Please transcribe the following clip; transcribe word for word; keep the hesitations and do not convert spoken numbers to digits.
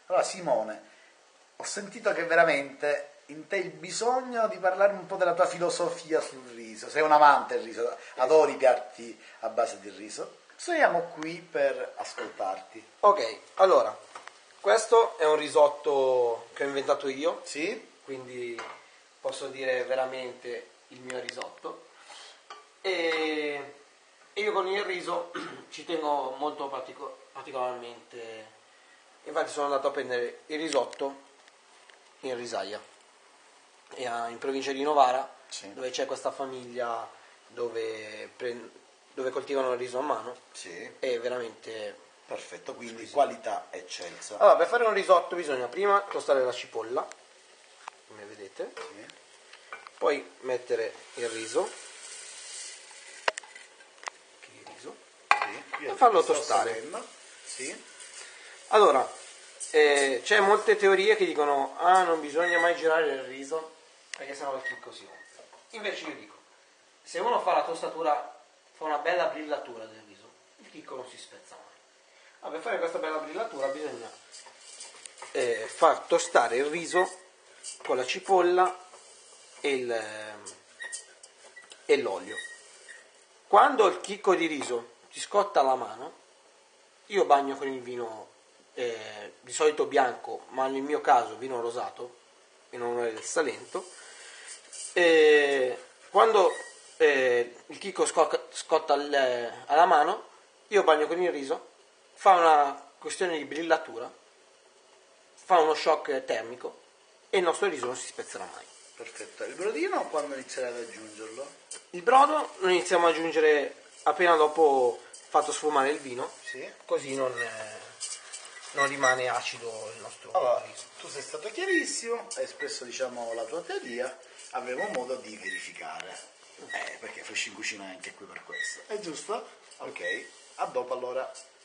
Allora Simone, ho sentito che veramente in te il bisogno di parlare un po' della tua filosofia sul riso. Sei un amante del riso, adori i piatti a base di riso. Siamo qui per ascoltarti. Ok, allora, questo è un risotto che ho inventato io, Sì? quindi posso dire veramente il mio risotto. E io con il riso ci tengo molto partico- particolarmente, infatti sono andato a prendere il risotto in Risaia, e a- in provincia di Novara, Sì. dove c'è questa famiglia dove, pre- dove coltivano il riso a mano, Sì. è veramente... Perfetto, quindi Squisito. qualità eccelsa. Allora, per fare un risotto bisogna prima tostare la cipolla, come vedete, Sì. poi mettere il riso, il riso Sì. Io e farlo sto tostare. seguendo. Sì. Allora, eh, c'è molte teorie che dicono ah, non bisogna mai girare il riso perché sennò il chicco si rompe. Invece io dico, se uno fa la tostatura, fa una bella brillatura del riso, il chicco non si spezza mai. Ah, per fare questa bella brillatura bisogna eh, far tostare il riso con la cipolla e, il, ehm, e l'olio. Quando il chicco di riso ti scotta la mano, io bagno con il vino eh, di solito bianco, ma nel mio caso vino rosato, in onore del Salento. E quando eh, il chicco scocca, scotta il, alla mano, io bagno con il riso, fa una questione di brillatura, fa uno shock termico e il nostro riso non si spezzerà mai. Perfetto. Il brodino quando inizierai ad aggiungerlo? Il brodo lo iniziamo ad aggiungere appena dopo fatto sfumare il vino, Sì. così non, eh, non rimane acido il nostro Allora, riso. tu sei stato chiarissimo, hai espresso diciamo la tua teoria, avremo modo di verificare. Eh, perché fossi in cucina anche qui per questo. È giusto? Ok, a dopo allora.